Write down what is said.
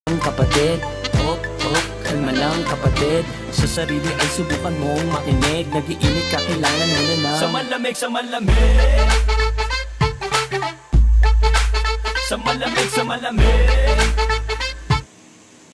kapatid. Kalma lang kapatid. Sa sarili ay subukan mong makinig. Nag-iinit ka, kailangan mo na na sa malamig, sa malamig. Sa malamig, sa malamig.